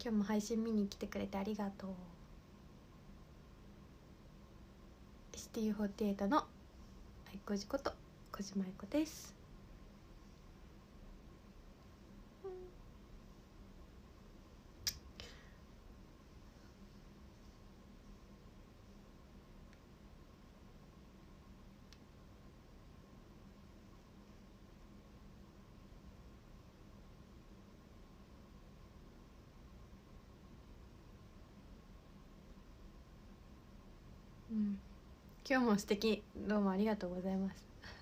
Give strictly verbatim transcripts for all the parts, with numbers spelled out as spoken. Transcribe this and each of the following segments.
今日も配信見に来てくれてありがとう。 エスティーユーフォーティーエイト の愛子じこと小島愛子です。うん、今日も素敵、どうもありがとうございます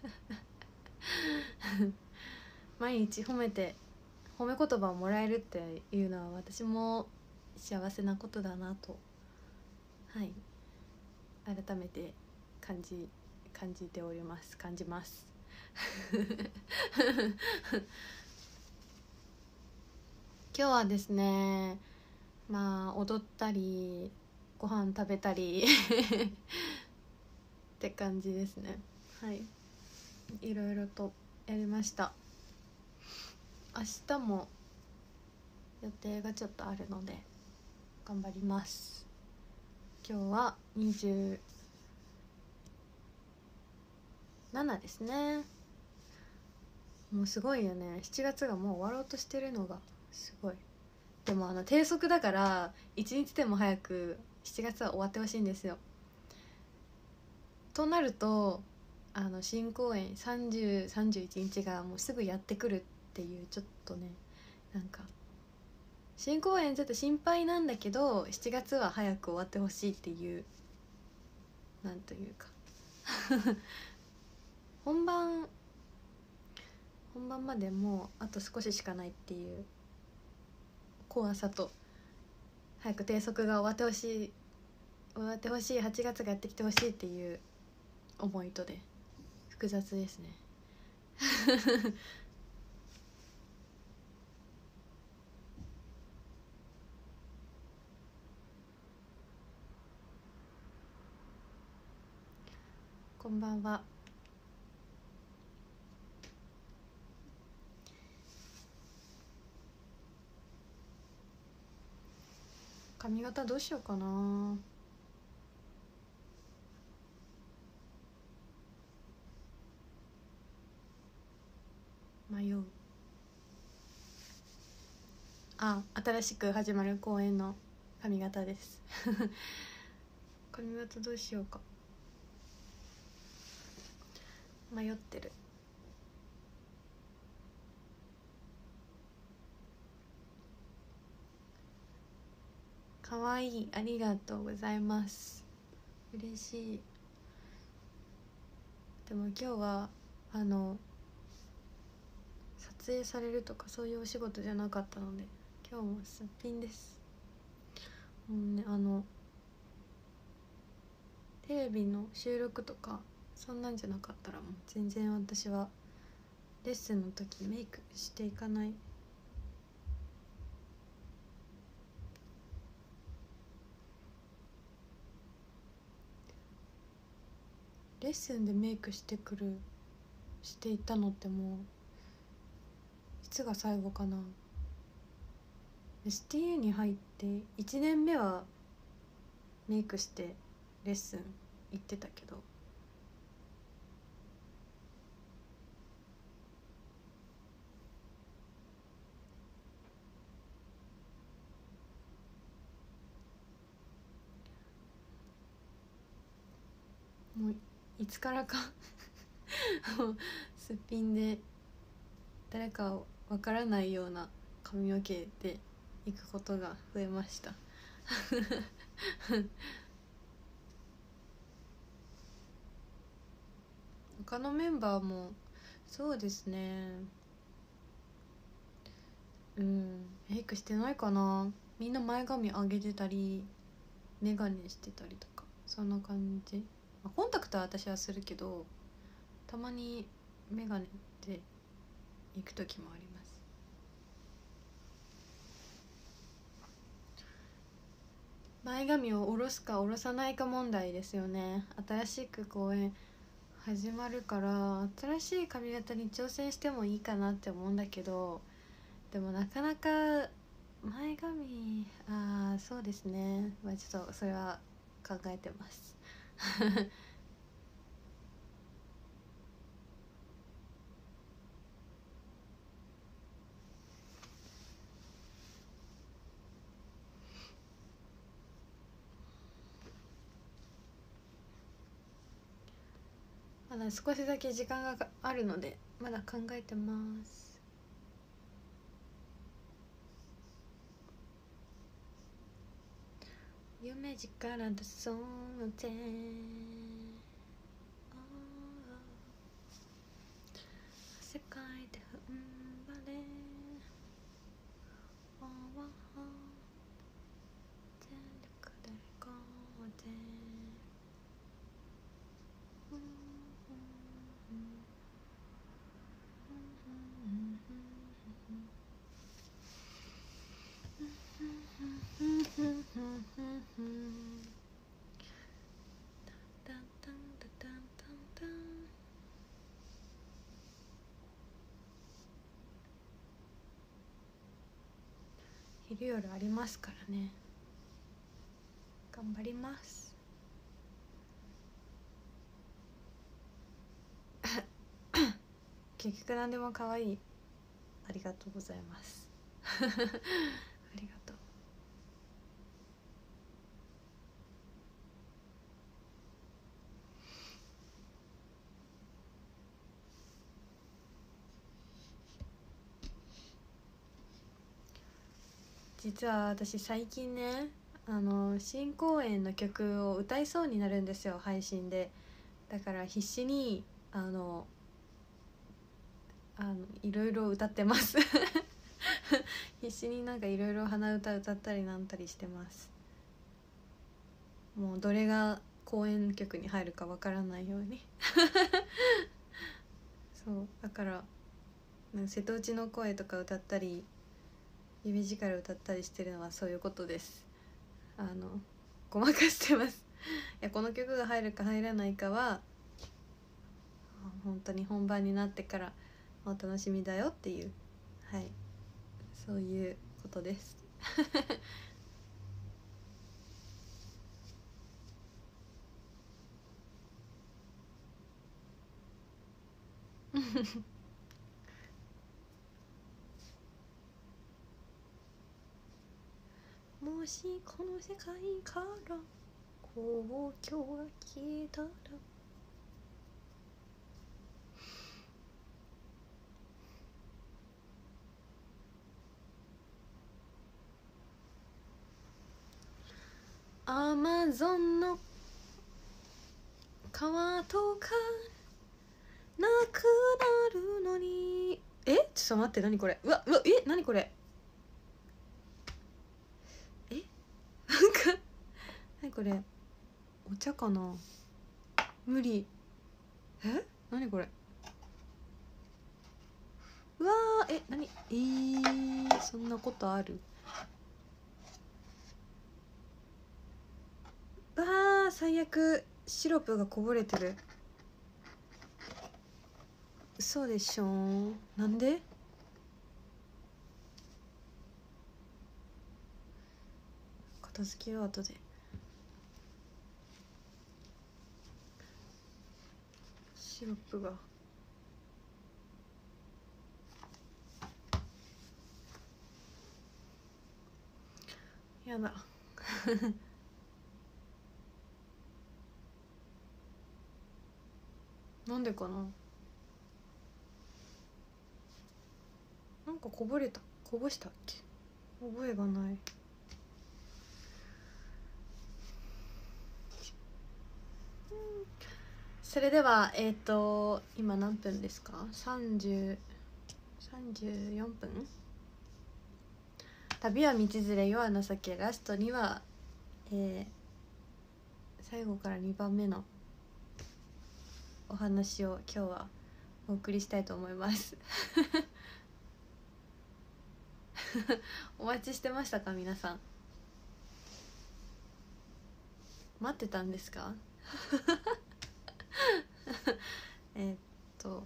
毎日褒めて褒め言葉をもらえるっていうのは私も幸せなことだなと、はい改めて感じ感じております感じます今日はですね、まあ踊ったりご飯食べたりって感じですね。はい、いろいろとやりました。明日も予定がちょっとあるので頑張ります。今日はにじゅうななですね。もうすごいよね、しちがつがもう終わろうとしてるのがすごい。でもあの低速だから一日でも早くしちがつは終わってほしいんですよ。となるとあの新公演さんじゅう、さんじゅういちにちがもうすぐやってくるっていう、ちょっとねなんか新公演ちょっと心配なんだけどしちがつは早く終わってほしいっていう、なんというか本番本番までもうあと少ししかないっていう怖さと、早く低速が終わってほしい終わってほしいはちがつがやってきてほしいっていう思いとで複雑ですねこんばんは。髪型どうしようかな。迷う。あ、新しく始まる公演の髪型です髪型どうしようか迷ってる。かわいい、ありがとうございます。嬉しい。でも今日はあの撮影されるとかそういうお仕事じゃなかったので今日もすっぴんです。もうね、あのテレビの収録とかそんなんじゃなかったらもう全然私はレッスンの時メイクしていかない。レッスンでメイクしてくるしていたのってもういつが最後かな。 エスティーユー に入っていちねんめはメイクしてレッスン行ってたけど、もういつからかすっぴんで誰かわからないような髪の毛で行くことが増えました他のメンバーもそうですね、うんメイクしてないかな。みんな前髪上げてたりメガネしてたりとかそんな感じ、まあ、コンタクトは私はするけどたまにメガネで行く時もあります。前髪を下ろすか下ろさないか問題ですよね。新しく公演始まるから新しい髪型に挑戦してもいいかなって思うんだけど、でもなかなか前髪、ああそうですね、まあちょっとそれは考えてますまだ少しだけ時間があるのでまだ考えてます。夢力出そうぜ、世界で踏ん張れ、全力で行こうぜ、昼夜ありますからね、頑張ります結局何でも可愛い、ありがとうございますありがとう。実は私最近ね、あの新公演の曲を歌いそうになるんですよ、配信で。だから必死にあのあのいろいろ歌ってます必死になんかいろいろ鼻歌歌ったりなんたりしてます。もうどれが公演曲に入るかわからないようにそうだからなんか瀬戸内の声とか歌ったり夢力歌ったりしてるのはそういうことです。あのごまかしてますいやこの曲が入るか入らないかは本当に本番になってからお楽しみだよっていう、はいそういうことですもしこの世界から公共が消えたらアマゾンの川とかなくなるのに、えちょっと待って、何これ、うわうわえ何これ、えなんか何これ、お茶かな、無理、え何これ、うわーえ何えー、そんなことある、うわー最悪、シロップがこぼれてる、嘘でしょ、なんで、片付けよう後で、シロップがやだなんでかな、なんかこぼれた、こぼしたっけ、覚えがない、それではえっ、ー、と今何分ですか、さんじゅう、さんじゅうよんぷん、旅は道連れ世は情け、ラストには、えー、最後からにばんめのお話を今日はお送りしたいと思いますお待ちしてましたか皆さん、待ってたんですかえっと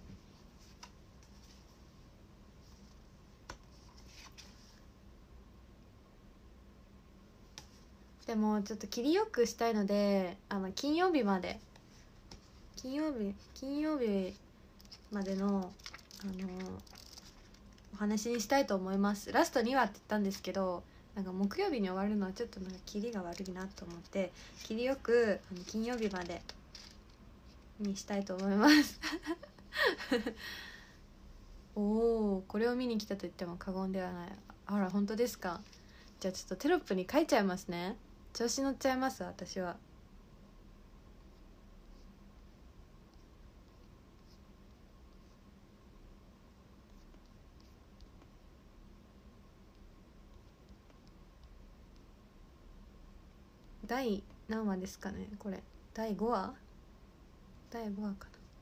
でもちょっと切りよくしたいので、あの金曜日まで金曜日金曜日までのあのお話にしたいと思います。ラストにわって言ったんですけど、なんか木曜日に終わるのはちょっとなんかキリが悪いなと思って、切りよくあの金曜日までにしたいと思いますおお、これを見に来たと言っても過言ではない。あら、本当ですか。じゃあちょっとテロップに書いちゃいますね。調子乗っちゃいます私は。第何話ですかねこれ。だいごわだいごわか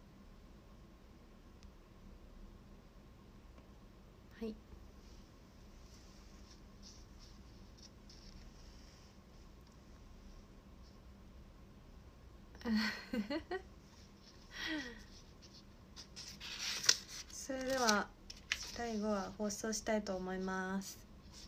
な。はいそれではだいごわ放送したいと思います。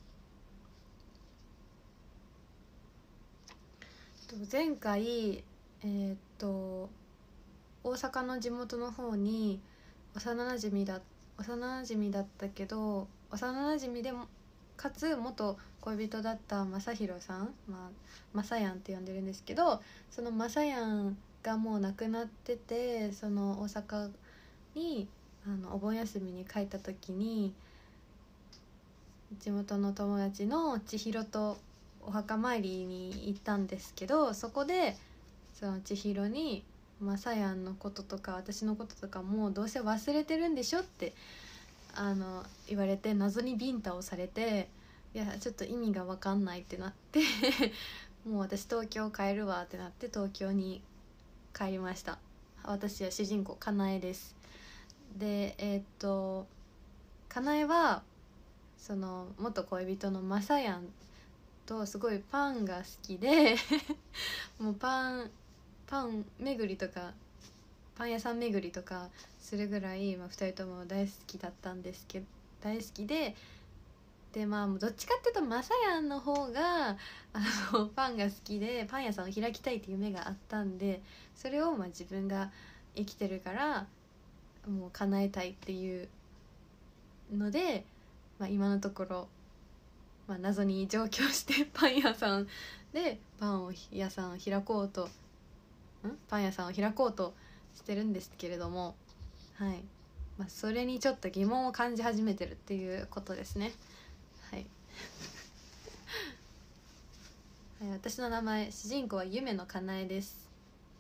前回えー、っと大阪の地元の方に幼なじみだ幼なじみだったけど幼なじみでもかつ元恋人だった正弘さん、まあ、マサヤンって呼んでるんですけど、そのマサヤンがもう亡くなってて、その大阪にあのお盆休みに帰った時に地元の友達の千尋とお墓参りに行ったんですけど、そこでその千尋にマサヤンのこととか私のこととかもうどうせ忘れてるんでしょってあの言われて、謎にビンタをされて、いやちょっと意味が分かんないってなってもう私東京帰るわってなって東京に帰りました。私は主人公かなえです。でえー、っとかなえはその元恋人のマサヤンとすごいパンが好きでもうパンパン巡りとかパン屋さん巡りとかするぐらい、まあ、ふたりとも大好きだったんですけど大好きででまあどっちかっていうとマサヤンの方があのパンが好きでパン屋さんを開きたいっていう夢があったんで、それをまあ自分が生きてるからもう叶えたいっていうので、まあ、今のところ、まあ、謎に上京してパン屋さんでパンを屋さんを開こうとんパン屋さんを開こうとしてるんですけれども、はい、まあ、それにちょっと疑問を感じ始めてるっていうことですね。はいはい、私の名前主人公は夢のかなえです。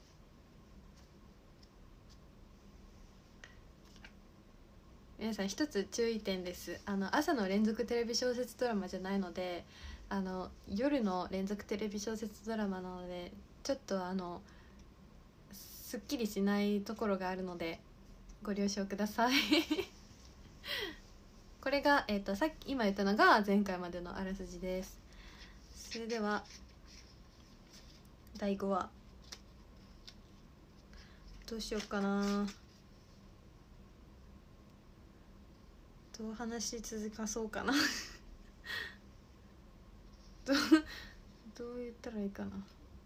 皆さん一つ注意点です。あの朝の連続テレビ小説ドラマじゃないので、あの夜の連続テレビ小説ドラマなのでちょっとあのすっきりしないところがあるのでご了承くださいこれが、えーと、さっき今言ったのが前回までのあらすじです。それではだいごわどうしようかな、どう話し続かそうかなどうどう言ったらいいかな。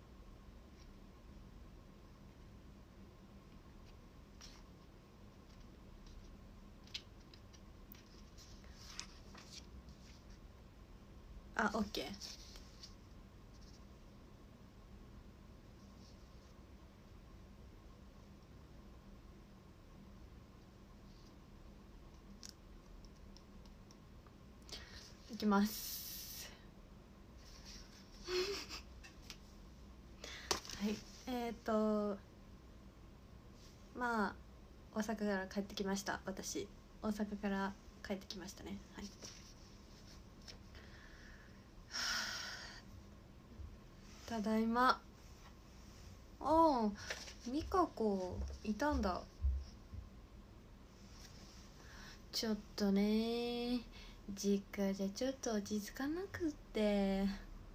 あ、オッケー。いきますはいえっ、ー、とまあ大阪から帰ってきました。私大阪から帰ってきましたね。はいただいま。ああ美香子いたんだ。ちょっとね実家じゃちょっと落ち着かなくって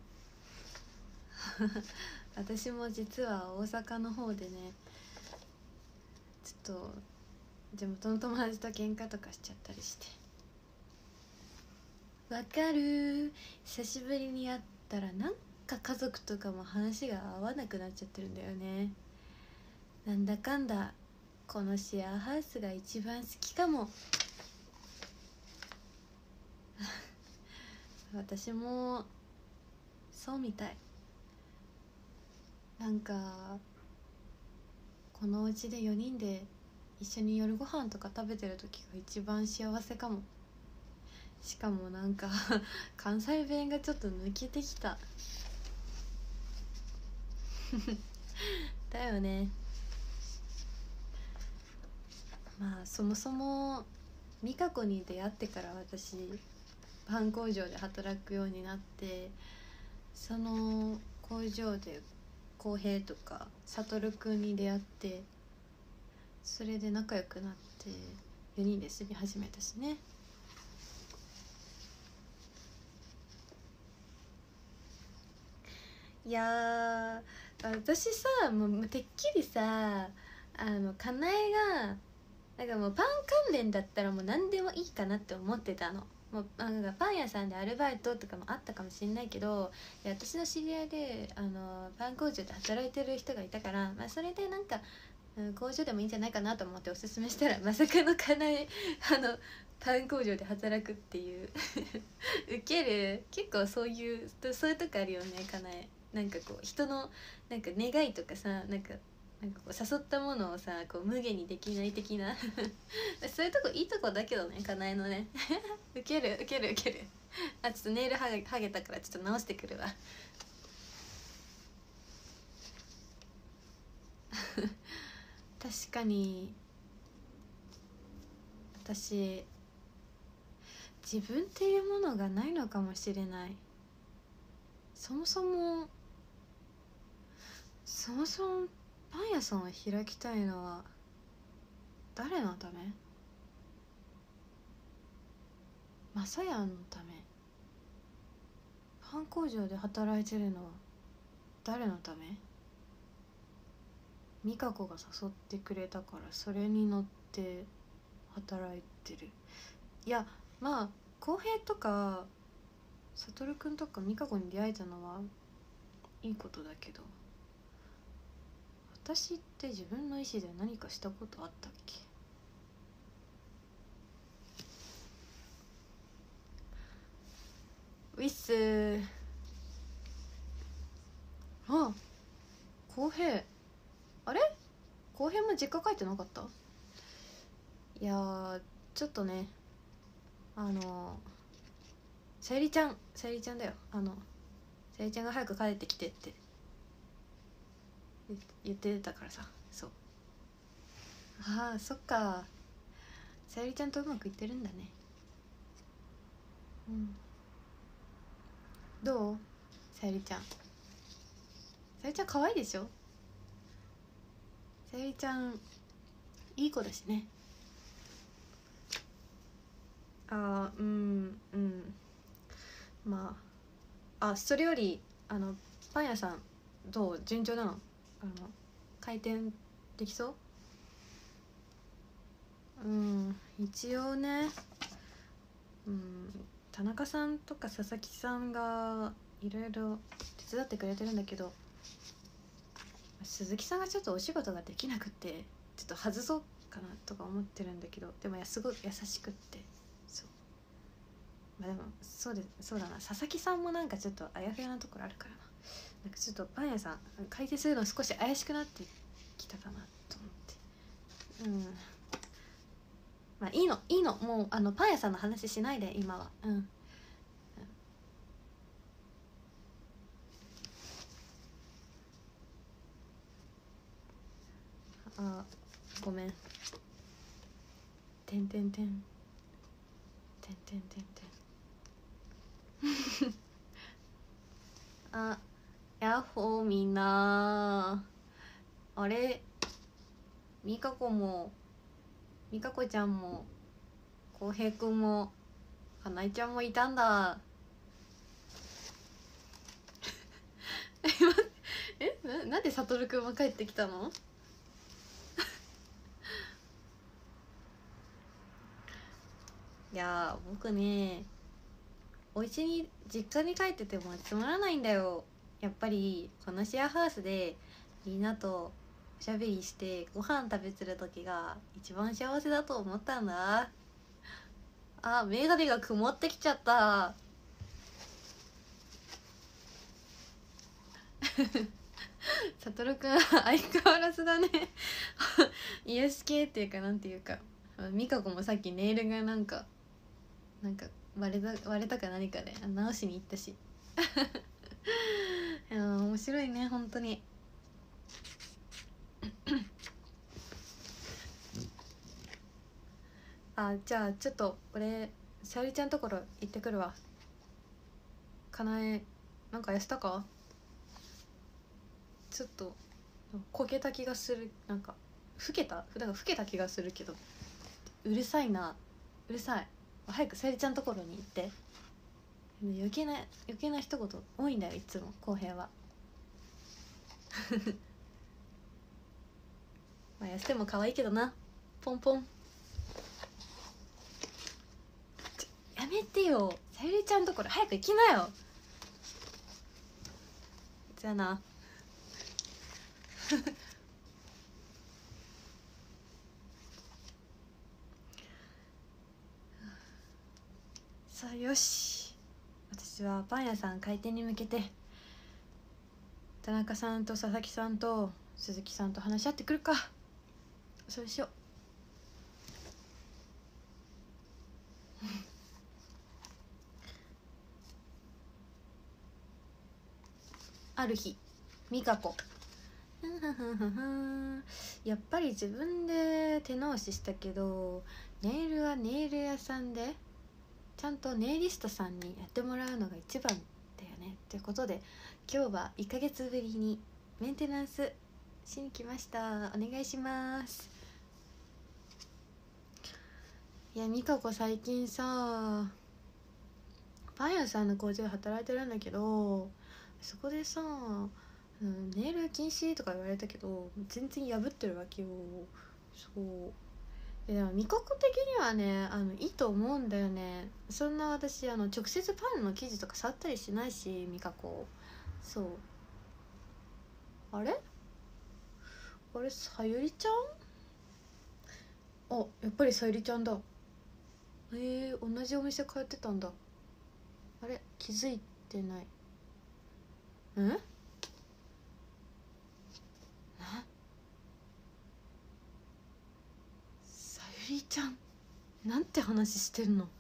私も実は大阪の方でねちょっと地元の友達と喧嘩とかしちゃったりして。わかる、久しぶりに会ったらなんか家族とかも話が合わなくなっちゃってるんだよね。なんだかんだこのシェアハウスが一番好きかも。私もそうみたい。なんかこのお家でよにんで一緒に夜ご飯とか食べてる時が一番幸せかも。しかもなんか関西弁がちょっと抜けてきただよね。まあそもそも美香子に出会ってから私パン工場で働くようになって、その工場で浩平とか悟くんに出会って、それで仲良くなってよにんで住み始めたしね。いや私さ、もうてっきりさ、あのかなえがなんかもうパン関連だったらもう何でもいいかなって思ってたの。もうなんかパン屋さんでアルバイトとかもあったかもしれないけど、いや私の知り合いであのパン工場で働いてる人がいたから、まあ、それでなんか、うん、工場でもいいんじゃないかなと思っておすすめしたら、まさかのかなえあのパン工場で働くっていうウケる。結構そういうそういうとこあるよね、かなえ。なんかこう人のなんか願いとかさ、なんかなんかこう誘ったものをさこう無限にできない的なそういうとこいいとこだけどね、かなえのねウケるウケるウケる。あ、ちょっとネイルはげはげたからちょっと直してくるわ確かに私自分っていうものがないのかもしれない。そもそもそもそもパン屋さんを開きたいのは誰のため？マサヤンのため？パン工場で働いてるのは誰のため？美香子が誘ってくれたからそれに乗って働いてる。いやまあ浩平とか悟くんとか美香子に出会えたのはいいことだけど、私って自分の意思で何かしたことあったっけ？ウィッスー。あ、浩平。あれ浩平も実家帰ってなかった？いやーちょっとね、あのさゆりちゃんさゆりちゃんだよ、あのさゆりちゃんが早く帰ってきてって言ってたからさ。そう。ああそっか、さゆりちゃんとうまくいってるんだね。うん。どう？さゆりちゃんさゆりちゃん可愛いでしょ。さゆりちゃんいい子だしね。あーうんうん。まああそれよりあのパン屋さんどう？順調なの？あの開店できそう？うん一応ね、うん田中さんとか佐々木さんがいろいろ手伝ってくれてるんだけど、鈴木さんがちょっとお仕事ができなくてちょっと外そうかなとか思ってるんだけど、でもやすごい優しくって。そうまあでもそうでそうだな、佐々木さんもなんかちょっとあやふやなところあるからな。なんかちょっとパン屋さん開店するの少し怪しくなってきたかなと思って。うんまあいいのいいの、もうあのパン屋さんの話しないで今は。うん、あごめん。てんてんてんてんてんてんてんあやっほーみんな。あれみかこもみかこちゃんもこうへいくんもかなえちゃんもいたんだえななんでさとるくんも帰ってきたの？いや僕ねお家に実家に帰っててもつまらないんだよ。 やっぱりこのシェアハウスでみんなとおしゃべりしてご飯食べてる時が一番幸せだと思ったんだ。あ、眼鏡が曇ってきちゃったさとるくん相変わらずだね癒し系っていうかなんていうか、美香子もさっきネイルがなんかなんか割れた割れたか何かで直しに行ったしいや面白いね本当にあ、じゃあちょっと俺さゆりちゃんところ行ってくるわ。かなえなんか痩せたか？ちょっとこけた気がする。なんか老けたなんか老けた気がするけど、うるさいな、うるさい。早くさゆりちゃんところに行って。余計な余計な一言多いんだよいつも浩平はまあ痩せても可愛いけどな。ポンポン。ちょやめてよ、さゆりちゃんところ早く行きなよ。じゃあなさあよし、私はパン屋さん開店に向けて田中さんと佐々木さんと鈴木さんと話し合ってくるか。そうしようある日美香子やっぱり自分で手直ししたけどネイルはネイル屋さんでちゃんとネイリストさんにやってもらうのが一番だよねってことで今日はいっかげつぶりにメンテナンスしに来ました。お願いします。いや美香子最近さパン屋さんの工場で働いてるんだけど、そこでさ、うん、ネイル禁止とか言われたけど全然破ってるわけよ。そうでも味覚的にはねあのいいと思うんだよね。そんな私あの直接パンの生地とか触ったりしないし味覚。そうあれあれさゆりちゃん、あやっぱりさゆりちゃんだ。えー、同じお店通ってたんだ。あれ気づいてない。んなさゆりちゃんなんて話してんの。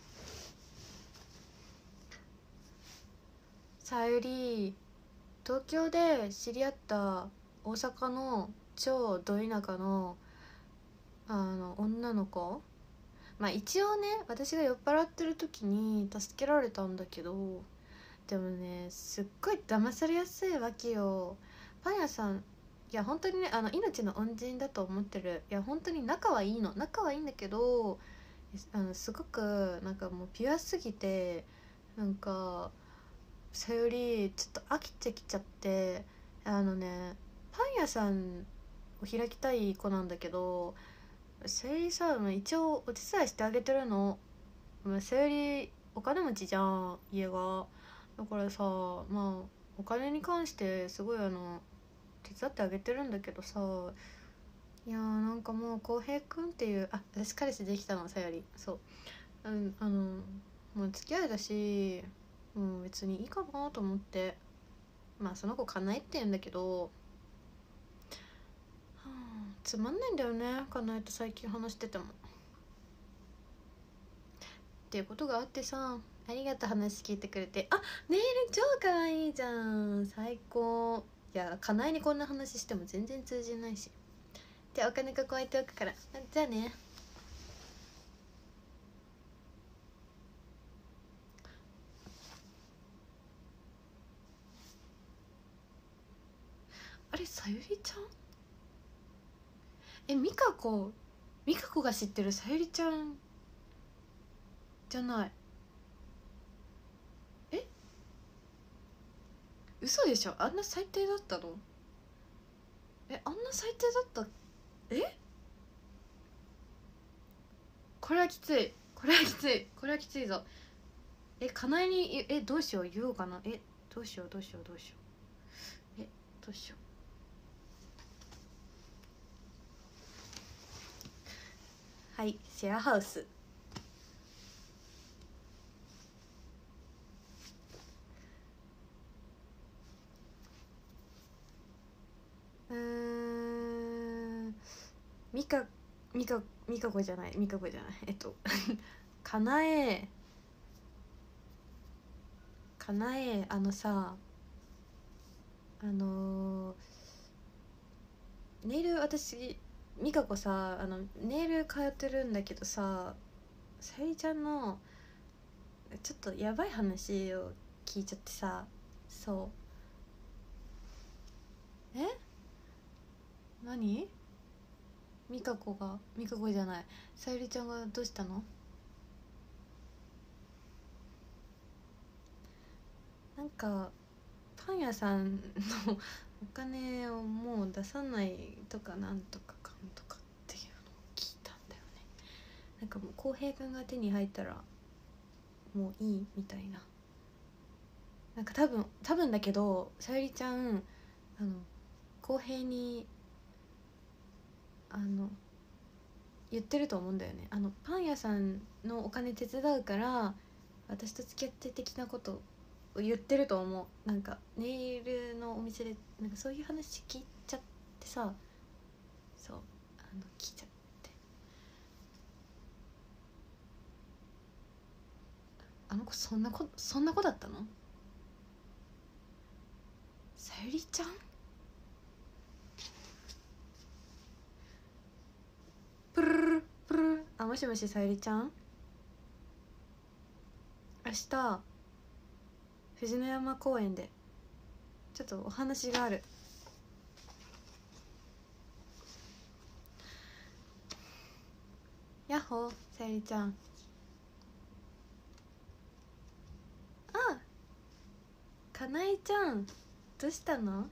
さゆり東京で知り合った大阪の超ど田舎のあの女の子。まあ一応ね私が酔っ払ってる時に助けられたんだけど、でもねすっごい騙されやすいわけよ。パン屋さんいや本当にねあの命の恩人だと思ってる。いや本当に仲はいいの仲はいいんだけど、あのすごくなんかもうピュアすぎてなんかさゆりちょっと飽きてきちゃって、あのねパン屋さんを開きたい子なんだけど、さゆりさ一応お手伝いしてあげてるの。さゆりお金持ちじゃん家が。だからさまあお金に関してすごいあの手伝ってあげてるんだけどさ、いやーなんかもう浩平くんっていうあ私彼氏できたのさゆり。そうあのあのもう付き合いだしもう別にいいかなと思って。まあその子かなえって言うんだけど、はあ、つまんないんだよねかなえと最近話しててもっていうことがあってさ。ありがとう話聞いてくれて。あネイル超かわいいじゃん最高。いやかなえにこんな話しても全然通じないし。じゃあお金ここ置いておくから。じゃあね。あれさゆりちゃんえ美香子美香子が知ってるさゆりちゃんじゃない。え嘘でしょ。あんな最低だったの。えあんな最低だった。えこれはきついこれはきついこれはきついぞ。えかなえにえどうしよう言おうかな。えどうしようどうしようどうしよはい、シェアハウス。うーん、みかみかみかこじゃないみかこじゃないえっとかなえかなえあのさ、あのー、ネイル、私みかこさ、あのネイル通ってるんだけどさ、さゆりちゃんのちょっとやばい話を聞いちゃってさ。そうえ何、みかこがみかこじゃないさゆりちゃんがどうしたの？なんかパン屋さんのお金をもう出さないとかなんとかかんとかっていうのを聞いたんだよね。なんかもう浩平くんが手に入ったらもういいみたいな。なんか多分多分だけどさゆりちゃん、あの浩平にあの言ってると思うんだよね。あのパン屋さんのお金手伝うから私と付き合って的なことを言ってると思う。なんかネイルのお店でなんかそういう話聞いちゃってさ。そう、あの聞いちゃって、あの子そんな子そんな子だったの？さゆりちゃんプルルルプルル、あ、もしもしさゆりちゃん、明日藤野山公園でちょっとお話がある。やっほーさゆりちゃん。あ、かなえちゃんどうしたの？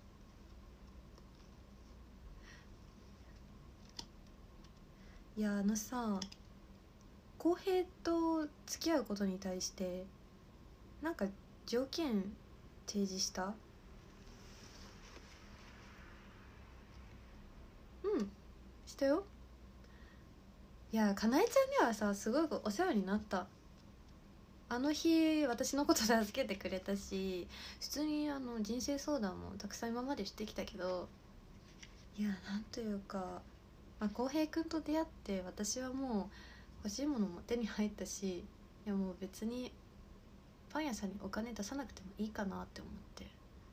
いや、あのさ、浩平と付き合うことに対してなんか条件提示した？うん、したよ。いや、かなえちゃんにはさすごくお世話になった。あの日私のこと助けてくれたし、普通にあの人生相談もたくさん今までしてきたけど、いや、なんというか、まあ、浩平くんと出会って私はもう欲しいものも手に入ったし、いやもう別にパン屋さんにお金出さなくてもいいかなって思って。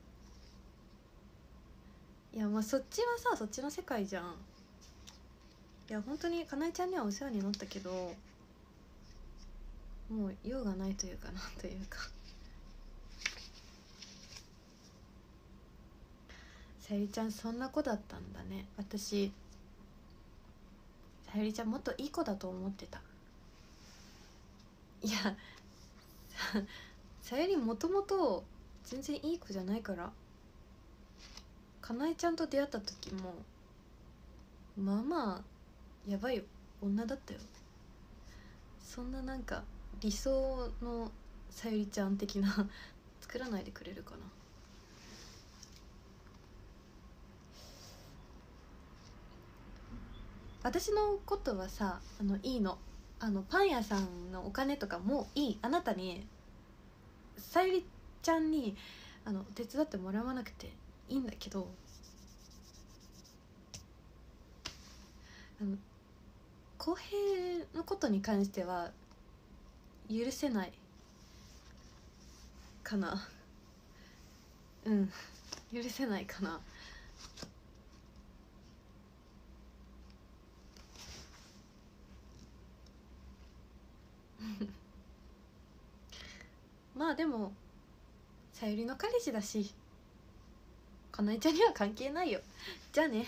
いや、まあそっちはさそっちの世界じゃん。いや本当にかなえちゃんにはお世話になったけど、もう用がないというかなんというかさゆりちゃんそんな子だったんだね。私さゆりちゃんもっといい子だと思ってた。いやさゆりもともと全然いい子じゃないから。かなえちゃんと出会った時もまあまあやばい女だったよ。そんななんか理想のさゆりちゃん的な作らないでくれるかな。私のことはさ、あのいいの。あのパン屋さんのお金とかもういい。あなたにさゆりちゃんにあの手伝ってもらわなくていいんだけど、あの浩平のことに関しては許せないかな。うん許せないかな。まあでもさゆりの彼氏だしかなえちゃんには関係ないよ。じゃあね。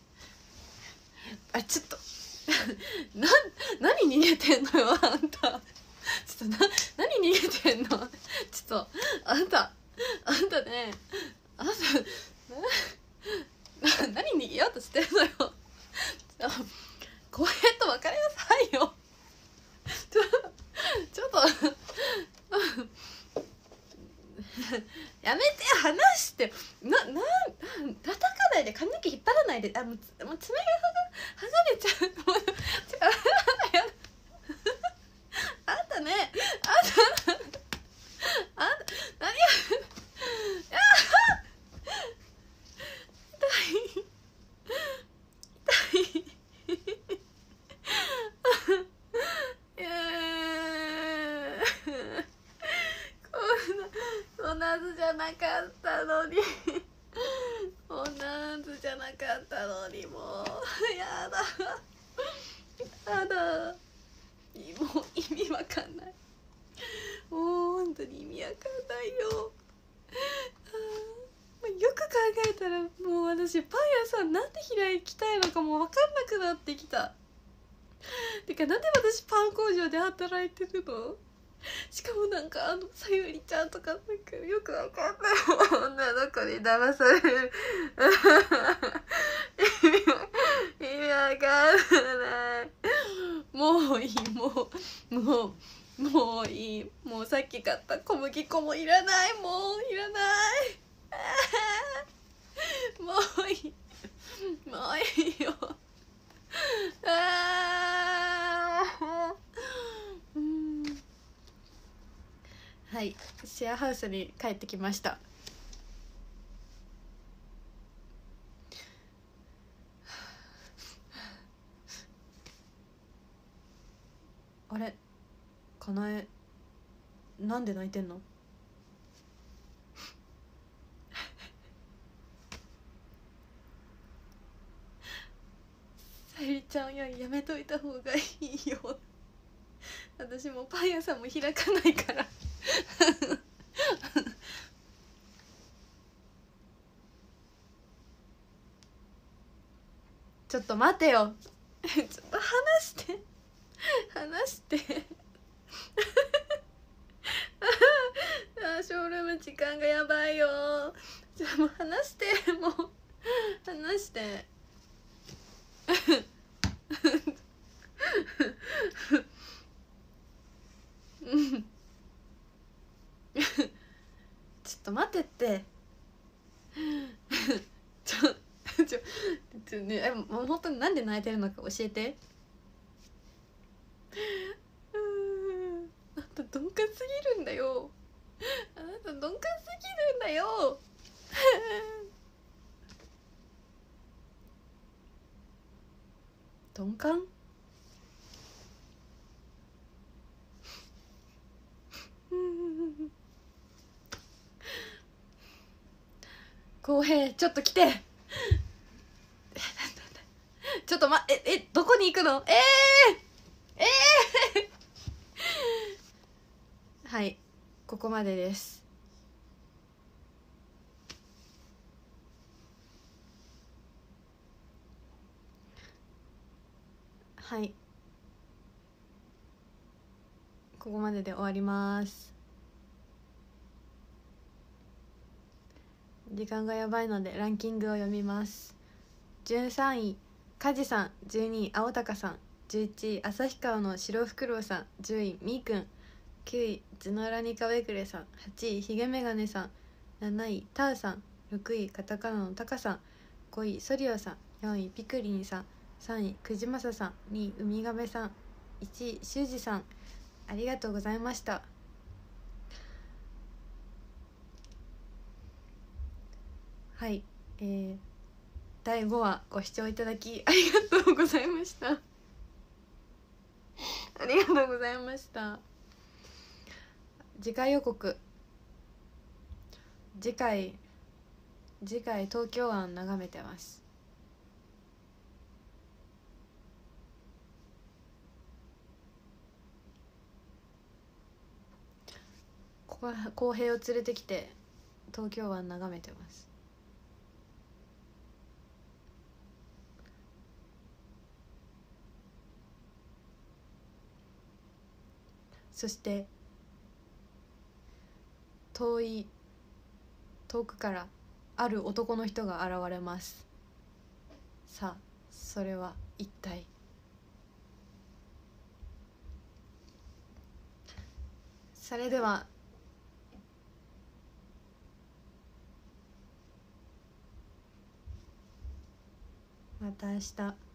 あ、ちょっとな、何逃げてんのよあんた。ちょっとな、何逃げてんの。ちょっとあんたあんたね、あんたな、な、何逃げようとしてるのよ。浩平と別れなさいよ。ちょちょっとやめて、話して。な、な、叩かないで、髪の毛引っ張らないで。あ、もう、もう爪が剥がれちゃう。もうかったのに女図じゃなかったのに、もうやだやだ、もう意味わかんない、もう本当に意味わかんないよ。よく考えたらもう私パン屋さんなんで開きたいのかも分かんなくなってきた。てかなんで私パン工場で働いてるの。しかもなんかあのさゆりちゃんとかなんかよく分かんない女の子に騙される意味わかんない。もういい、もうもうもういい、もうさっき買った小麦粉もいらない、もういらないもういい、もういいよあーうんはい、シェアハウスに帰ってきました。あれ、かなえなんで泣いてんの。さゆりちゃん、ややめといた方がいいよ私もパン屋さんも開かないからちょっと待てよちょっと話して話してあ、ショールーム時間がやばいよ。ちょっともう話して、もう話してちょっと待ってってちょちょちょねえ、もう本当になんで泣いてるのか教えて。うーん、あんた鈍感すぎるんだよ、あなた鈍感すぎるんだよ鈍感浩平、ちょっと来てちょっとま、え、え、どこに行くの。えー、えー、はい、ここまでです。はい、ここまでで終わります。時間がやばいのでランキングを読みます。じゅうさんいカジさん、じゅうにい青高さん、じゅういちい旭川の白フクロウさん、じゅういみーくん、きゅういズノラニカベクレさん、はちいヒゲメガネさん、なないタウさん、ろくいカタカナのタカさん、ごいソリオさん、よんいピクリンさん、さんいクジマサさん、にいウミガメさん、いちいシュウジさん、ありがとうございました。はい、えー、だいごわご視聴いただきありがとうございましたありがとうございました。次回予告、次回次回東京湾眺めてます。ここは浩平を連れてきて東京湾眺めてます。そして遠い遠くからある男の人が現れます。さあそれは一体。それではまた明日。